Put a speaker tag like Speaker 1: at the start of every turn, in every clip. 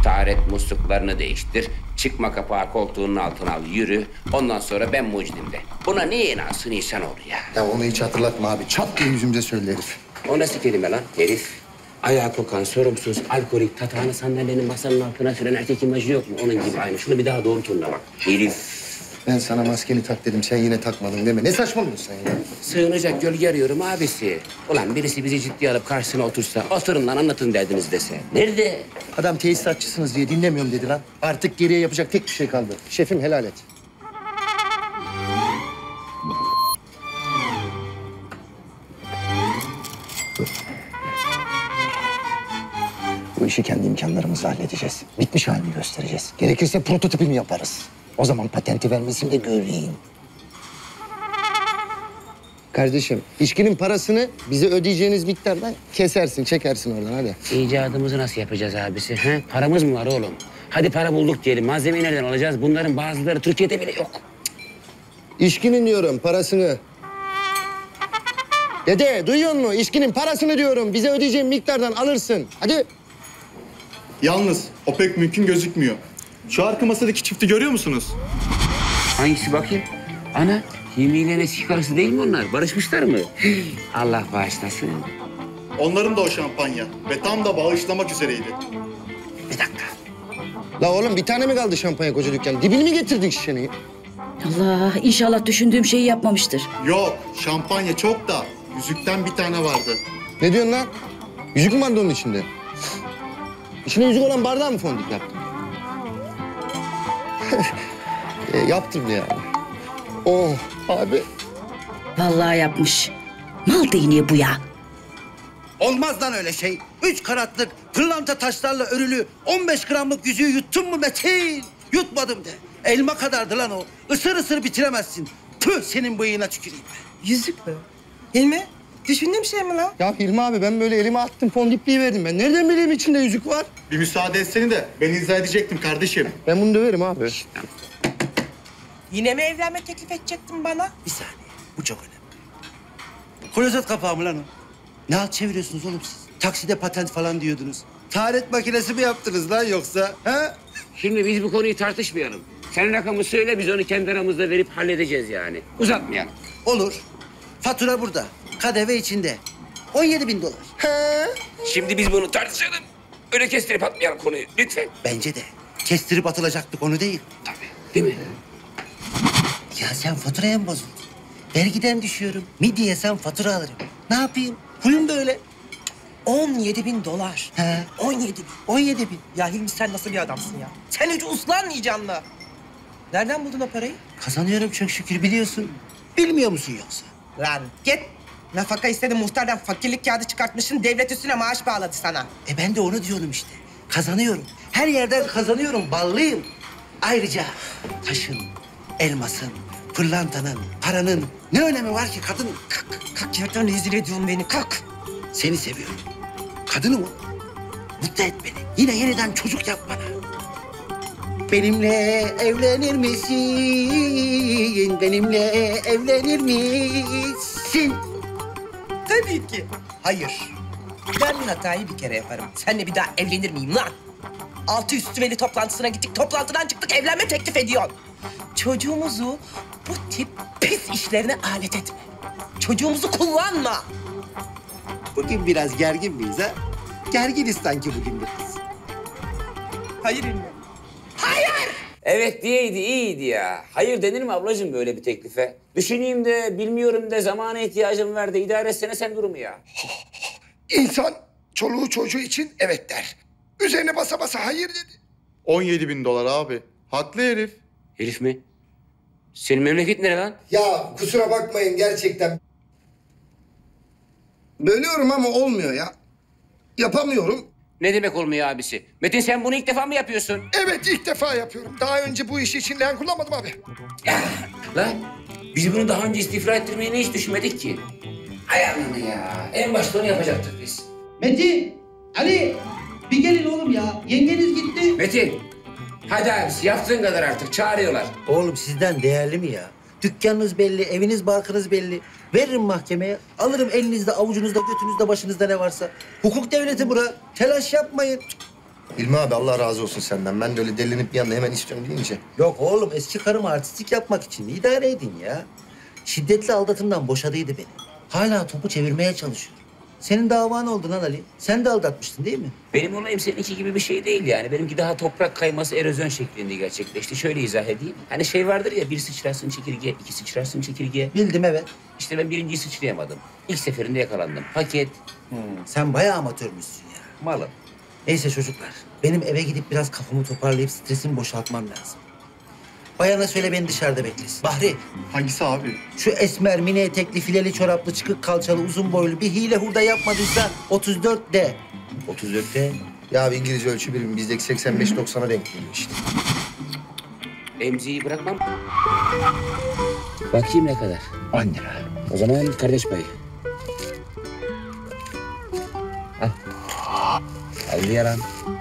Speaker 1: Taharet musluklarını değiştir. Çıkma kapağı koltuğunun altına al, yürü. Ondan sonra ben mucidim de. Buna niye inansın insanoğlu ya?
Speaker 2: Ya onu hiç hatırlatma abi. Çat diye yüzümüze söyle herif.
Speaker 1: O nasıl kelime lan herif? Ayağı kokan, sorumsuz, alkolik, tatağını sandalyenin masanın altına süren erkek imajı yok mu? Onun gibi aynı. Şunu bir daha doğru tonla bak. Herif.
Speaker 2: Ben sana maskeni tak dedim. Sen yine takmadın deme. Ne saçmalıyorsun sen ya?
Speaker 1: Sığınacak gölge arıyorum abisi. Ulan birisi bizi ciddiye alıp karşısına otursa, oturun lan anlatın derdiniz dese. Nerede?
Speaker 2: Adam tesisatçısınız diye dinlemiyorum dedi lan. Artık geriye yapacak tek bir şey kaldı. Şefim helal et. Bu işi kendi imkanlarımızla halledeceğiz. Bitmiş halini göstereceğiz. Gerekirse prototipini yaparız. O zaman patenti vermesini de göreyim. Kardeşim, içkinin parasını bize ödeyeceğiniz miktardan kesersin, çekersin oradan hadi.
Speaker 1: İcadımızı nasıl yapacağız abisi? He? Paramız mı var oğlum? Hadi para bulduk diyelim. Malzemeyi nereden alacağız? Bunların bazıları Türkiye'de bile yok.
Speaker 2: İçkinin diyorum, parasını. Dede, duyuyor musun? İçkinin parasını diyorum. Bize ödeyeceğin miktardan alırsın. Hadi.
Speaker 3: Yalnız o pek mümkün gözükmüyor. Şu arka masadaki çifti görüyor musunuz?
Speaker 1: Hangisi bakayım? Ana, Hilmi ile eski karısı değil mi onlar? Barışmışlar mı? Allah bağışlasın.
Speaker 3: Onların da o şampanya ve tam da bağışlamak üzereydi.
Speaker 1: Bir dakika.
Speaker 2: La oğlum bir tane mi kaldı şampanya koca dükkan? Dibini mi getirdin şişenin?
Speaker 4: Allah, inşallah düşündüğüm şeyi yapmamıştır.
Speaker 3: Yok, şampanya çok da yüzükten bir tane vardı.
Speaker 2: Ne diyorsun lan? Yüzük mü vardı onun içinde? İçine yüzük olan bardağı mı fondip yaptın? Yaptım yani. Oh abi.
Speaker 4: Vallahi yapmış. Mal değneği bu ya.
Speaker 5: Olmaz lan öyle şey. 3 karatlık pırlanta taşlarla örülü 15 gramlık yüzüğü yuttun mu Metin? Yutmadım de. Elma kadardı lan o. Isır ısır bitiremezsin. Tüh senin bıyığına tüküreyim ben.
Speaker 6: Yüzük mü? Hilmi, düşündüğüm şey mi lan?
Speaker 2: Ya Hilmi abi ben böyle elime attım fondipliği verdim ben. Nereden bileyim içinde yüzük var?
Speaker 3: Bir müsaade etseni de ben izah edecektim kardeşim.
Speaker 2: Ben bunu döverim abi.
Speaker 6: Yine mi evlenme teklif edecektin bana?
Speaker 5: Bir saniye. Bu çok önemli. Klozet kapağı mı lan o? Ne halt çeviriyorsunuz oğlum siz? Takside patent falan diyordunuz. Taharet makinesi mi yaptınız lan yoksa? Ha?
Speaker 1: Şimdi biz bu konuyu tartışmayalım. Sen rakamı söyle, biz onu kendi aramızda verip halledeceğiz yani. Uzatmayalım.
Speaker 5: Olur. Fatura burada. KDV içinde. 17.000 dolar.
Speaker 1: Şimdi biz bunu tartışalım. Öyle kestirip atmayalım konuyu lütfen.
Speaker 5: Bence de. Kestirip atılacak bir konu değil.
Speaker 1: Tabii, değil mi?
Speaker 5: Ya sen faturaya mı bozuldun? Vergiden düşüyorum. Midye yesem fatura alırım. Ne yapayım? Huyum böyle.
Speaker 6: 17.000 dolar.
Speaker 5: He.
Speaker 6: 17.000.
Speaker 5: 17.000.
Speaker 6: Ya Hilmi sen nasıl bir adamsın ya? Sen hiç uslanmayacaksın mı? Nereden buldun o parayı?
Speaker 5: Kazanıyorum çok şükür biliyorsun. Bilmiyor musun yoksa?
Speaker 6: Lan git. Nafaka istedi muhtardan fakirlik kağıdı çıkartmışsın. Devlet üstüne maaş bağladı sana.
Speaker 5: Ben de onu diyorum işte. Kazanıyorum. Her yerden kazanıyorum. Ballıyım. Ayrıca taşın, elmasın, pırlantanın, paranın ne önemi var ki kadın?
Speaker 6: Kalk, kalk yerden rezil ediyorsun beni. Kalk.
Speaker 5: Seni seviyorum. Kadınım o. Mutlu et beni. Yine yeniden çocuk yap bana. Benimle evlenir misin? Benimle evlenir misin?
Speaker 6: Tabii ki. Hayır. Ben bir hatayı bir kere yaparım. Seninle bir daha evlenir miyim lan? Altı üstü veli toplantısına gittik. Toplantıdan çıktık. Evlenme teklif ediyorsun. Çocuğumuzu bu tip pis işlerine alet etme. Çocuğumuzu kullanma.
Speaker 5: Bugün biraz gergin miyiz ha? Gerginiz sanki bugün biraz.
Speaker 6: Hayır Hilmi.
Speaker 1: Evet diyeydi, iyiydi ya. Hayır denir mi ablacığım böyle bir teklife? Düşüneyim de, bilmiyorum de, zamana ihtiyacım var de, idare etsene sen durumu ya.
Speaker 7: İnsan çoluğu çocuğu için evet der. Üzerine basa basa hayır dedi.
Speaker 3: 17.000 dolar abi. Haklı herif.
Speaker 1: Herif mi? Senin memleket nere lan?
Speaker 2: Ya kusura bakmayın gerçekten. Bölüyorum ama olmuyor ya. Yapamıyorum.
Speaker 1: Ne demek olmuyor abisi? Metin sen bunu ilk defa mı yapıyorsun?
Speaker 7: Evet ilk defa yapıyorum. Daha önce bu işi için leğen kullanmadım abi.
Speaker 1: Lan biz bunu daha önce istifra ettirmeyi hiç düşünmedik ki. Hay Allah'ını ya. En başta onu yapacaktık biz.
Speaker 5: Metin, Ali bir gelin oğlum ya. Yengeniz gitti.
Speaker 1: Metin, hadi abisi yaptığın kadar artık çağırıyorlar.
Speaker 5: Oğlum sizden değerli mi ya? Dükkanınız belli, eviniz barkınız belli. Veririm mahkemeye, alırım elinizde, avucunuzda, götünüzde, başınızda ne varsa. Hukuk devleti bura. Telaş yapmayın.
Speaker 2: Hilmi abi Allah razı olsun senden. Ben de öyle delinip bir anda hemen istiyorum deyince.
Speaker 5: Yok oğlum eski karım artistik yapmak için idare edin ya. Şiddetli aldatımdan boşadıydı beni. Hala topu çevirmeye çalışıyor. Senin davan oldu lan Ali. Sen de aldatmıştın değil mi?
Speaker 1: Benim olayım seninki gibi bir şey değil yani. Benimki daha toprak kayması erozyon şeklinde gerçekleşti. Şöyle izah edeyim. Hani şey vardır ya, bir sıçrarsın çekirge, iki sıçrarsın çekirge.
Speaker 5: Bildim evet.
Speaker 1: İşte ben birinciyi sıçrayamadım. İlk seferinde yakalandım. Paket,
Speaker 5: Sen bayağı amatörmüşsün ya.
Speaker 1: malım.
Speaker 5: Neyse çocuklar. Benim eve gidip biraz kafamı toparlayıp stresimi boşaltmam lazım. Bayana söyle beni dışarıda beklesin. Bahri,
Speaker 3: Hangisi abi?
Speaker 5: şu esmer, mini etekli, fileli çoraplı, çıkık kalçalı, uzun boylu bir hile hurda yapmadıysa 34 de.
Speaker 1: 34'te
Speaker 2: Ya bir İngilizce ölçü birimi bizdeki 85-90'a denk geliyor işte.
Speaker 1: emziği bırakmam. Bakayım ne kadar.
Speaker 2: 10 lira.
Speaker 1: O zaman kardeş payı. Hah. Aldı yaran.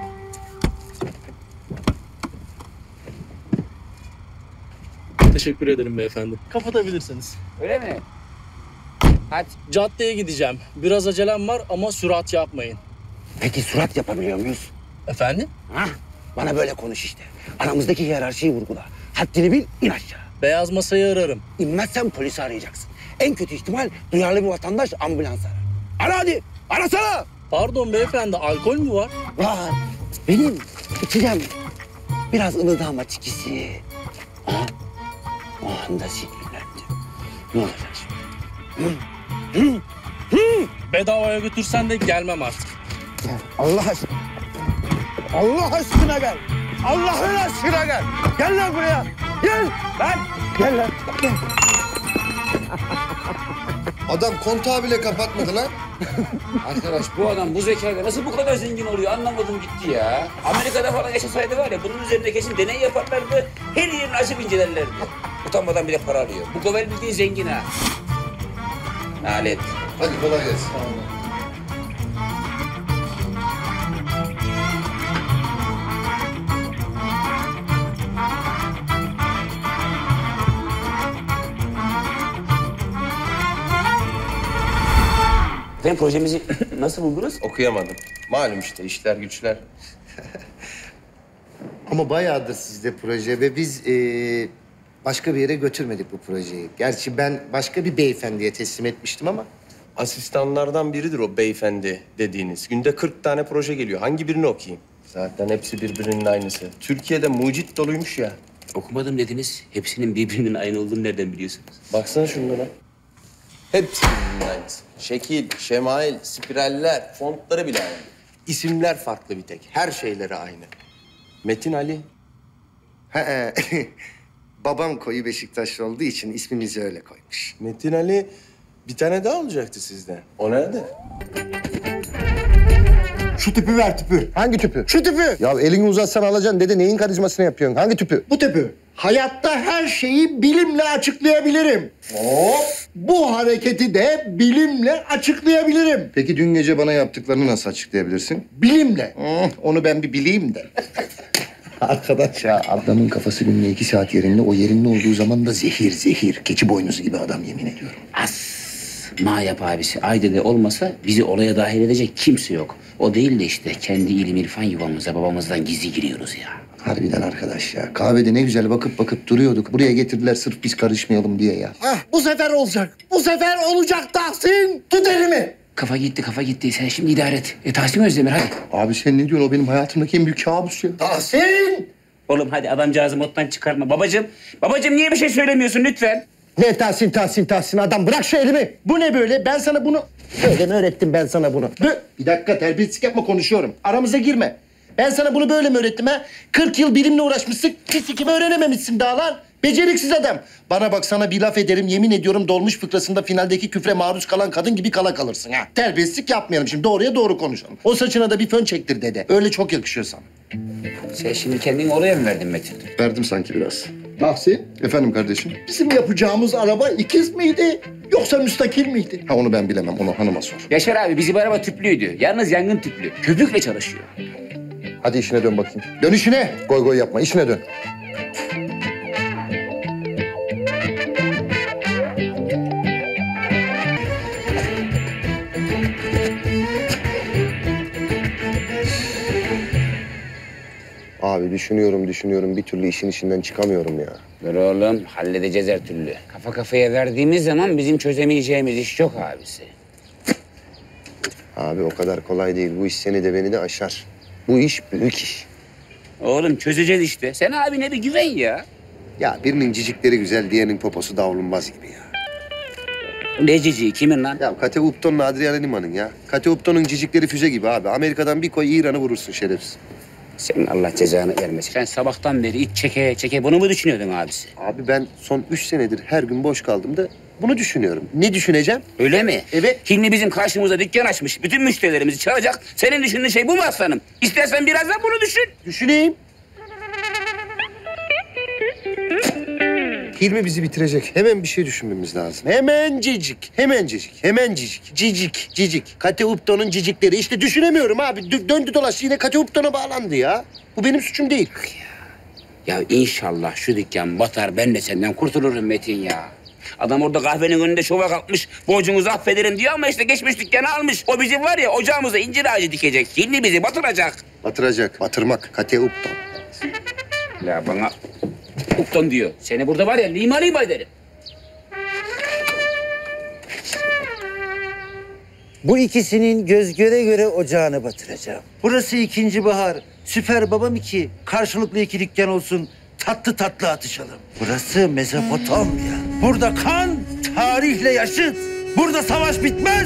Speaker 8: Teşekkür ederim beyefendi. Kapatabilirsiniz.
Speaker 1: Öyle mi? Hadi.
Speaker 8: Caddeye gideceğim. Biraz acelem var ama sürat yapmayın.
Speaker 2: Peki surat yapabiliyor muyuz?
Speaker 8: Efendim?
Speaker 2: Ha? Bana böyle konuş işte. Aramızdaki hiyerarşiyi vurgula. Haddini bil, in aşağı.
Speaker 8: Beyaz masayı ararım.
Speaker 2: İnmezsen polisi arayacaksın. En kötü ihtimal duyarlı bir vatandaş ambulans arar. Ara hadi, arasana.
Speaker 8: Pardon beyefendi, alkol mü var?
Speaker 2: Var. Benim içeceğim. Biraz ılıdı ama çikisi. Ha? O anda sinirlendim. Ne olacak şimdi?
Speaker 8: Bedavaya götürsen de gelmem artık.
Speaker 2: Gel, Allah aşkına. Allah aşkına gel. Allah'ın aşkına gel. Gel lan buraya. Gel. Lan. Gel lan. Gel. Adam kontağı bile kapatmadı lan.
Speaker 1: Arkadaş bu adam bu zekayla nasıl bu kadar zengin oluyor anlamadım gitti ya. Amerika'da falan yaşasaydı var ya bunun üzerinde kesin deney yaparlardı. Her yerini açıp incelerlerdi. Utanmadan bile para alıyor. Bu Govel bildiğin zengin ha. Nalet.
Speaker 2: Hadi kolay gelsin.
Speaker 1: Efendim projemizi nasıl buldunuz?
Speaker 9: Okuyamadım. Malum işte işler güçler.
Speaker 2: Ama bayağıdır sizde proje ve biz başka bir yere götürmedik bu projeyi. Gerçi ben başka bir beyefendiye teslim etmiştim ama.
Speaker 9: Asistanlardan biridir o beyefendi dediğiniz. Günde 40 tane proje geliyor. Hangi birini okuyayım? Zaten hepsi birbirinin aynısı. Türkiye'de mucit doluymuş ya.
Speaker 1: Okumadım dediniz. Hepsinin birbirinin aynı olduğunu nereden biliyorsunuz?
Speaker 9: Baksana şunlara. Hepsi birbirinin aynısı. Şekil, şemail, spiraller, fontları bile aynı. İsimler farklı bir tek. Her şeyleri aynı. Metin Ali.
Speaker 2: He, babam koyu Beşiktaşlı olduğu için ismimizi öyle koymuş.
Speaker 9: Metin Ali bir tane daha olacaktı sizden. O nerede?
Speaker 2: Şu tüpü ver tüpü.
Speaker 10: Hangi tüpü?
Speaker 2: Şu tüpü.
Speaker 10: Ya elini uzatsan alacaksın dede. Neyin karizmasını yapıyorsun? Hangi tüpü?
Speaker 7: Bu tüpü. Hayatta her şeyi bilimle açıklayabilirim. Hop. Bu hareketi de bilimle açıklayabilirim.
Speaker 10: Peki dün gece bana yaptıklarını nasıl açıklayabilirsin?
Speaker 7: Bilimle. Onu ben bir bileyim de.
Speaker 2: Arkadaş ya adamın kafası günde 2 saat yerinde. O yerinde olduğu zaman da zehir zehir. Keçi boynuzu gibi adam yemin ediyorum.
Speaker 1: Ma yap abisi. Aydede olmasa bizi olaya dahil edecek kimse yok. O değil de işte kendi ilim irfan yuvamıza babamızdan gizli giriyoruz ya.
Speaker 2: Harbiden arkadaş ya. Kahvede ne güzel bakıp duruyorduk. Buraya getirdiler sırf biz karışmayalım diye ya.
Speaker 7: Ah, bu sefer olacak. Bu sefer olacak Tahsin. Tut elimi.
Speaker 1: Kafa gitti. Sen şimdi idare et. Tahsin Özdemir hadi.
Speaker 10: Abi sen ne diyorsun? O benim hayatımdaki en büyük kabus ya.
Speaker 7: Tahsin.
Speaker 1: Oğlum hadi adamcağızı moddan çıkarma. Babacığım niye bir şey söylemiyorsun lütfen?
Speaker 10: Ne Tahsin adam bırak şu elimi.
Speaker 7: Bu ne böyle? Ben sana bunu...
Speaker 10: Böyle mi öğrettim ben sana bunu?
Speaker 7: Bir dakika terbiyesizlik yapma konuşuyorum. Aramıza girme. Ben sana bunu böyle mi öğrettim ha? 40 yıl bilimle uğraşmışsın. Fisikimi öğrenememişsin daha lan. Beceriksiz adam. Bana bak sana bir laf ederim. Yemin ediyorum dolmuş fıkrasında finaldeki küfre maruz kalan kadın gibi kala kalırsın ha. Terbiyesizlik yapmayalım şimdi. Doğruya doğru konuşalım. O saçına da bir fön çektir dede. Öyle çok yakışıyor sana.
Speaker 1: Sen şimdi kendini oraya mı verdin Metin?
Speaker 10: Verdim sanki biraz. Tahsin. Efendim kardeşim.
Speaker 7: Bizim yapacağımız araba ikiz miydi? Yoksa müstakil miydi?
Speaker 10: Ha onu ben bilemem. Onu hanıma sor.
Speaker 1: Yaşar abi bizim araba tüplüydü. Yalnız yangın tüplü. Köpükle çalışıyor.
Speaker 10: Hadi işine dön bakayım. Dön işine. Goy yapma. İşine dön. Abi düşünüyorum bir türlü işin içinden çıkamıyorum ya.
Speaker 1: Dur oğlum, halledeceğiz her türlü. Kafa kafaya verdiğimiz zaman bizim çözemeyeceğimiz iş yok abisi.
Speaker 10: Abi o kadar kolay değil. Bu iş seni de beni de aşar. Bu iş büyük iş.
Speaker 1: Oğlum çözeceğiz işte. Sen abine bir güven ya.
Speaker 10: Ya birinin cicikleri güzel, diğerinin poposu davulunmaz gibi ya.
Speaker 1: Ne ciciği, kimin lan?
Speaker 10: Ya Kate Upton'la Adriana Lima'nın ya. Kate Upton'un cicikleri füze gibi abi. Amerika'dan bir koy İran'ı vurursun şerefsiz.
Speaker 1: Senin Allah cezanı vermesin. Sen sabahtan beri iç çeke bunu mu düşünüyordun abisi?
Speaker 10: Abi ben son 3 senedir her gün boş kaldım da bunu düşünüyorum. Ne düşüneceğim?
Speaker 1: Öyle mi?
Speaker 10: Evet.
Speaker 1: Hilmi bizim karşımıza dükkan açmış. Bütün müşterilerimizi çalacak. Senin düşündüğün şey bu mu aslanım? İstersen birazdan bunu düşün.
Speaker 10: Düşüneyim. Hilmi bizi bitirecek. Hemen bir şey düşünmemiz lazım. Hemencecik. Cicik. Kate Upton'un cicikleri. İşte düşünemiyorum abi. Döndü dolaştı yine Kate Upton'a bağlandı ya. Bu benim suçum değil.
Speaker 1: Ya inşallah şu dükkan batar. Ben de senden kurtulurum Metin ya. Adam orada kahvenin önünde şova kalkmış. Borcunuzu affederim diyor ama işte geçmiş dükkanı almış. O bizim var ya ocağımıza incir ağacı dikecek. Hilmi bizi batıracak.
Speaker 10: Batırmak. Kate Upton.
Speaker 1: Ya bana Upton diyor. Seni burada var ya lima ederim.
Speaker 5: Bu ikisinin göz göre göre ocağını batıracağım. Burası ikinci bahar. Süper babam iki. Karşılıklı iki dükkan olsun. Tatlı tatlı atışalım. Burası Mezopotamya. Burada kan tarihle yaşıt. Burada savaş bitmez.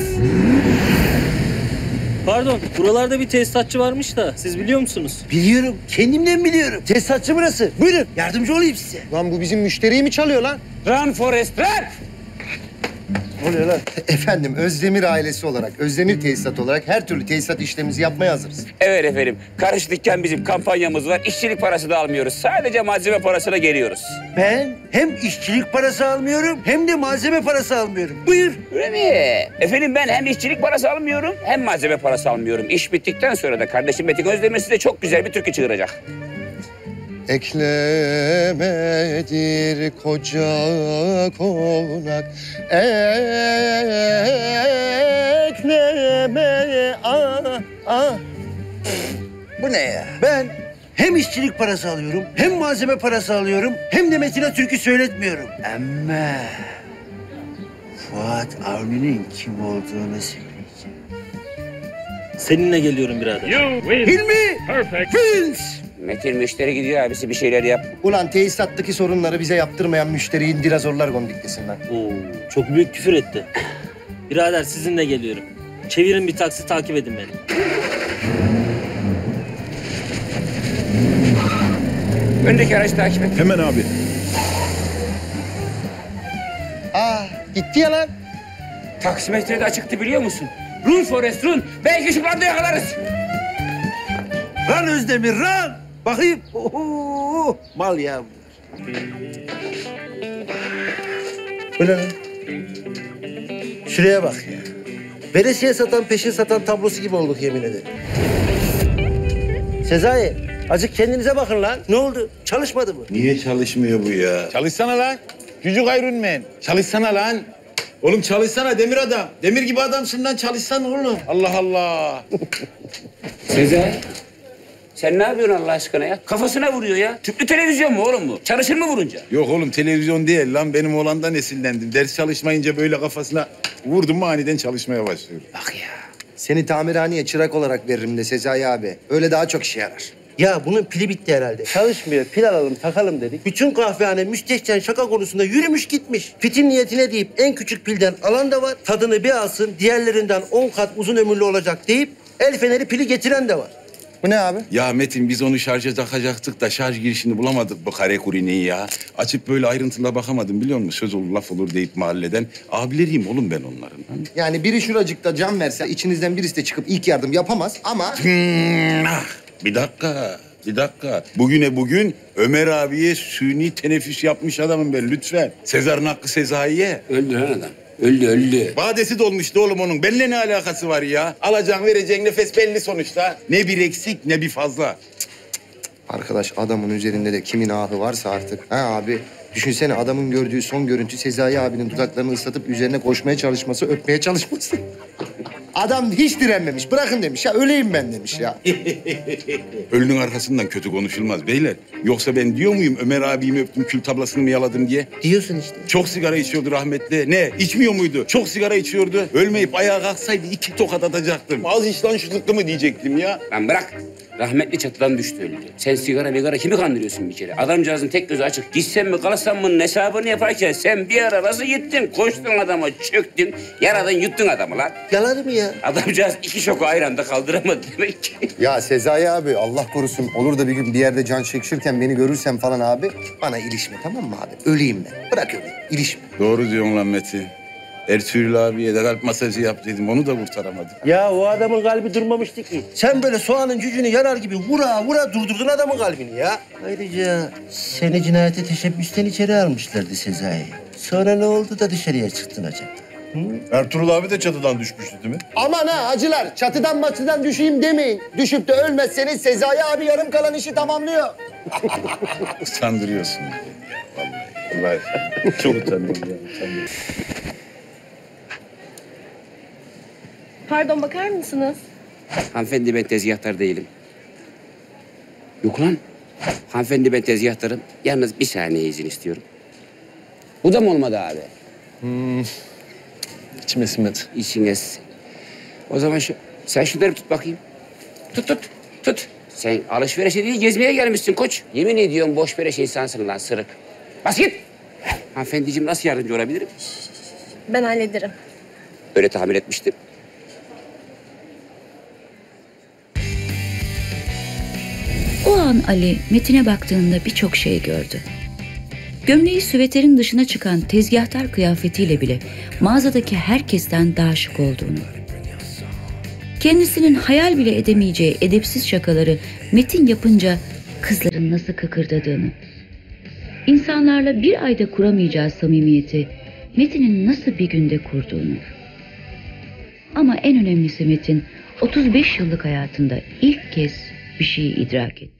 Speaker 8: Pardon, buralarda bir tesisatçı varmış da siz biliyor musunuz?
Speaker 5: Biliyorum. Kendimden biliyorum. Tesisatçı burası. Buyurun. Yardımcı olayım size.
Speaker 10: Lan bu bizim müşteriyi mi çalıyor lan?
Speaker 1: Run Forest run!
Speaker 10: Ne oluyor lan? Efendim Özdemir ailesi olarak, Özdemir tesisat olarak her türlü tesisat işlemimizi yapmaya hazırız.
Speaker 1: Evet efendim. Karış dükkan bizim kampanyamız var. İşçilik parası da almıyoruz. Sadece malzeme parasına geliyoruz.
Speaker 5: Ben hem işçilik parası almıyorum hem de malzeme parası almıyorum. Buyur.
Speaker 1: Öyle mi? Efendim ben hem işçilik parası almıyorum hem malzeme parası almıyorum. İş bittikten sonra da kardeşim Metin Özdemir size çok güzel bir türkü çığıracak.
Speaker 10: Eklemedir koca konak, ekleme
Speaker 5: Bu ne ya? Ben hem işçilik parası alıyorum, hem malzeme parası alıyorum, hem de Metin'e türkü söyletmiyorum. Ama Fuat Avni'nin kim olduğunu söyleyeceğim.
Speaker 8: Seninle geliyorum birader.
Speaker 5: Hilmi! Vince!
Speaker 1: Metin müşteri gidiyor abisi bir şeyler yap.
Speaker 10: Ulan tesisattaki sorunları bize yaptırmayan müşteriyi dinozorlar gondiklesin lan.
Speaker 8: Oo, çok büyük küfür etti. Birader sizinle geliyorum. Çevirin bir taksi takip edin beni.
Speaker 1: Öndeki araç takip et.
Speaker 3: Hemen abi.
Speaker 10: Gitti ya lan.
Speaker 1: Taksimetre de açıktı biliyor musun? Run Forest run. Belki şuralarda yakalarız.
Speaker 5: Ran Özdemir, ran! Bakayım. Oho! Mal ya bunlar. Bu ne lan? Şuraya bak ya. Veresiye satan, peşin satan tablosu gibi olduk yemin ederim. Sezai, azıcık kendinize bakın lan. Ne oldu? Çalışmadı mı?
Speaker 11: Niye çalışmıyor bu ya? Çalışsana lan. Çocuk Iron Man. Çalışsana lan. Oğlum çalışsana demir adam. Demir gibi adamsın lan çalışsana oğlum. Allah Allah.
Speaker 1: Sezai. Sen ne yapıyorsun Allah aşkına ya? Kafasına vuruyor ya. Tüplü televizyon mu oğlum bu? Çalışır mı vurunca?
Speaker 11: Yok oğlum televizyon değil lan. Benim oğlandan esinlendim. Ders çalışmayınca böyle kafasına vurdum mu aniden çalışmaya başlıyor.
Speaker 1: Bak ya.
Speaker 10: Seni tamirhaneye çırak olarak veririm de Sezai abi. Öyle daha çok işe yarar.
Speaker 5: Ya bunun pili bitti herhalde. Çalışmıyor. Pil alalım, takalım dedik. Bütün kahvehane müstehcen şaka konusunda yürümüş gitmiş. Fitin niyetine deyip en küçük pilden alan da var. Tadını bir alsın, diğerlerinden 10 kat uzun ömürlü olacak deyip el feneri pili getiren de var.
Speaker 10: Bu ne abi?
Speaker 11: Ya Metin biz onu şarja takacaktık da şarj girişini bulamadık bu kare kurineyi ya. Açıp böyle ayrıntıla bakamadım biliyor musun? Söz olur laf olur deyip mahalleden. Abileriyim oğlum ben onların.
Speaker 10: Yani biri şuracıkta can verse içinizden birisi de çıkıp ilk yardım yapamaz ama...
Speaker 11: Bir dakika. Bugüne bugün Ömer abiye suni teneffüs yapmış adamım ben lütfen. Sezar'ın hakkı Sezai'ye.
Speaker 1: Öldü lan adam. Öldü.
Speaker 11: Vadesi dolmuştu oğlum onun. Benimle ne alakası var ya? Alacağın vereceğin nefes belli sonuçta. Ne bir eksik ne bir fazla.
Speaker 10: Arkadaş adamın üzerinde de kimin ahı varsa artık. Ha abi düşünsene adamın gördüğü son görüntü Sezai abinin dudaklarını ıslatıp üzerine koşmaya çalışması, öpmeye çalışması. Adam hiç direnmemiş. Bırakın demiş ya. Öleyim ben demiş ya.
Speaker 11: Ölünün arkasından kötü konuşulmaz beyler. Yoksa ben diyor muyum Ömer abimi öptüm, kül tablasını mı yaladım diye?
Speaker 7: Diyorsun işte.
Speaker 11: Çok sigara içiyordu rahmetli. Ne? İçmiyor muydu? Çok sigara içiyordu. Ölmeyip ayağa kalksaydı 2 tokat atacaktım. Az iç lan şu zıkkımı diyecektim ya.
Speaker 1: Lan bırak. Rahmetli çatıdan düştü öldü. Sen sigara kimi kandırıyorsun bir kere? Adamcağızın tek gözü açık. Gitsen mi kalsan mı hesabını yaparken sen bir ara nasıl gittin? Koştun adama çöktün. Yaradın yuttun adamı lan.
Speaker 7: Yalan mı ya?
Speaker 1: Adamcağız 2 şoku aynı anda kaldıramadı demek ki.
Speaker 10: Ya Sezai abi Allah korusun olur da bir gün bir yerde can çekişirken beni görürsen falan abi bana ilişme tamam mı abi? Öleyim ben. Bırak öleyim. İlişme.
Speaker 11: Doğru diyorsun lan Metin. Ertuğrul abiye de kalp masajı yap dedim. Onu da kurtaramadım.
Speaker 7: Ya o adamın kalbi durmamıştı ki. Sen böyle soğanın cücüğünü yarar gibi vura vura durdurdun adamın kalbini ya. Ayrıca seni cinayete teşebbüsten içeri almışlardı Sezai. Sonra ne oldu da dışarıya çıktın acaba?
Speaker 3: Ertuğrul abi de çatıdan düşmüştü değil mi?
Speaker 10: Aman ha hacılar çatıdan maçıdan düşeyim demeyin. Düşüp de ölmezseniz Sezai abi yarım kalan işi tamamlıyor.
Speaker 11: Utandırıyorsun beni ya. Vallahi. Vallahi. Çok utanıyorum ya. Utanıyorum.
Speaker 12: Pardon, bakar mısınız?
Speaker 1: Hanımefendi ben tezgahtar değilim. Yok lan. Hanımefendi ben tezgahtarım. Yalnız bir saniye izin istiyorum. Bu da mı olmadı abi?
Speaker 9: İçime sinmedi.
Speaker 1: İçiniz. O zaman sen şunları tut bakayım. Tut. Sen alışverişe değil gezmeye gelmişsin koç. Yemin ediyorum boş beleş insansın lan sırık. Bas git. Hanımefendiciğim nasıl yardımcı olabilirim?
Speaker 12: Ben hallederim.
Speaker 1: Öyle tahmin etmiştim.
Speaker 4: O an Ali Metin'e baktığında birçok şey gördü. Gömleği süveterin dışına çıkan tezgahtar kıyafetiyle bile mağazadaki herkesten daha şık olduğunu. Kendisinin hayal bile edemeyeceği edepsiz şakaları Metin yapınca kızların nasıl kıkırdadığını. İnsanlarla bir ayda kuramayacağı samimiyeti Metin'in nasıl bir günde kurduğunu. Ama en önemlisi Metin 35 yıllık hayatında ilk kez bir şeyi idrak etti.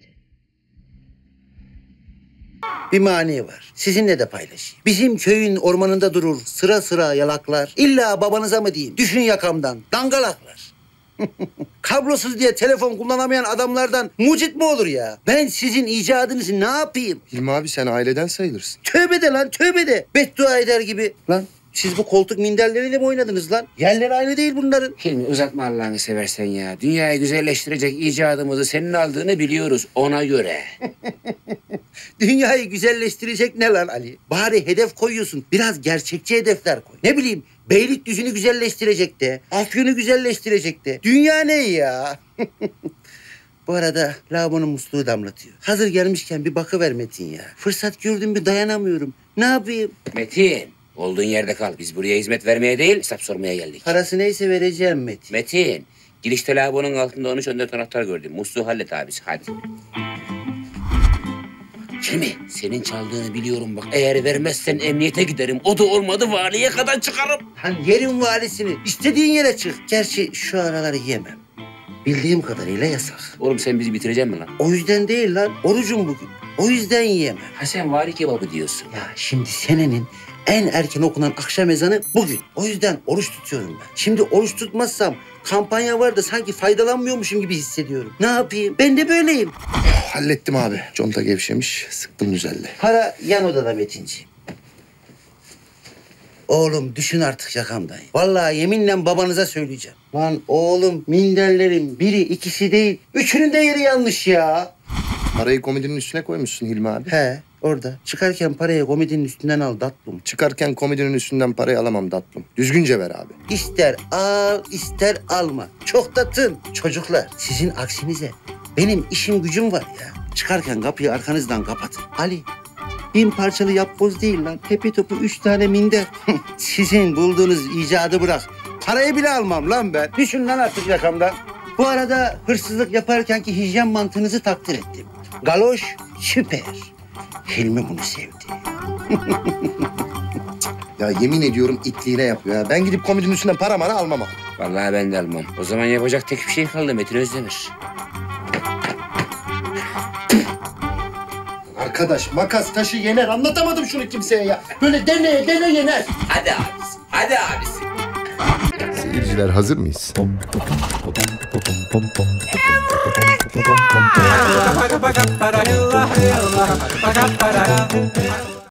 Speaker 5: Bir mani var. Sizinle de paylaşayım. Bizim köyün ormanında durur sıra sıra yalaklar. İlla babanıza mı diyeyim? Düşün yakamdan. Dangalaklar. Kablosuz diye telefon kullanamayan adamlardan mucit mi olur ya? Ben sizin icadınızı ne yapayım?
Speaker 10: Hilmi abi sen aileden sayılırsın.
Speaker 5: Tövbe de lan tövbe de. Beddua eder gibi. Lan siz bu koltuk minderleriyle mi oynadınız lan? Yerleri aynı değil bunların.
Speaker 1: Hilmi uzatma Allah'ını seversen ya. Dünyayı güzelleştirecek icadımızı senin aldığını biliyoruz ona göre.
Speaker 5: Dünyayı güzelleştirecek ne lan Ali? Bari hedef koyuyorsun. Biraz gerçekçi hedefler koy. Ne bileyim Beylikdüzü'nü güzelleştirecek de. Afyon'u güzelleştirecek de. Dünya ne ya? Bu arada lavabonun musluğu damlatıyor. Hazır gelmişken bir bakıver Metin ya. Fırsat gördüm mü dayanamıyorum. Ne yapayım?
Speaker 1: Metin olduğun yerde kal. Biz buraya hizmet vermeye değil hesap sormaya geldik.
Speaker 5: Parası neyse vereceğim Metin.
Speaker 1: Metin girişte lavabonun altında 13-14 anahtar gördüm. Musluğu hallet abisi hadi. Hilmi senin çaldığını biliyorum bak. Eğer vermezsen emniyete giderim. O da olmadı valiye kadar çıkarım.
Speaker 5: Hani yerin valisini istediğin yere çık. Gerçi şu araları yemem. Bildiğim kadarıyla yasak.
Speaker 1: Oğlum sen bizi bitireceksin mi lan?
Speaker 5: O yüzden değil lan. Orucum bugün. O yüzden yiyemem.
Speaker 1: Ha sen vari kebabı diyorsun.
Speaker 5: Ya şimdi senenin en erken okunan akşam ezanı bugün. O yüzden oruç tutuyorum ben. Şimdi oruç tutmazsam kampanya var da sanki faydalanmıyormuşum gibi hissediyorum. Ne yapayım? Ben de böyleyim.
Speaker 10: Hallettim abi. Conta gevşemiş. Sıktım düzeldi.
Speaker 5: Para yan odada Metinciğim. Oğlum düşün artık yakamdan. Vallahi yeminle babanıza söyleyeceğim. Lan oğlum minderlerin biri ikisi değil. Üçünün de yeri yanlış ya.
Speaker 10: Parayı komodinin üstüne koymuşsun Hilmi abi.
Speaker 5: He orada. Çıkarken parayı komodinin üstünden al tatlım.
Speaker 10: Çıkarken komodinin üstünden parayı alamam tatlım. Düzgünce ver abi.
Speaker 5: İster al ister alma. Çok da tın. Çocuklar sizin aksinize benim işim gücüm var ya. Çıkarken kapıyı arkanızdan kapatın. Ali 1000 parçalı yapboz değil lan. Tepe topu 3 tane minder. Sizin bulduğunuz icadı bırak. Parayı bile almam lan ben. Düşün lan artık yakamdan. Bu arada hırsızlık yaparkenki hijyen mantığınızı takdir ettim. Galoş süper. Hilmi bunu sevdi.
Speaker 10: Ya yemin ediyorum itliğine yapıyor ya. Ben gidip komodinin üstünden para mara almam abi.
Speaker 1: Vallahi ben de almam. O zaman yapacak tek bir şey kaldı Metin Özdemir.
Speaker 10: Arkadaş makas taşı yener. Anlatamadım şunu kimseye ya. Böyle dene yener.
Speaker 1: Hadi abisi. Hadi abisi.
Speaker 10: Seyirciler hazır mıyız?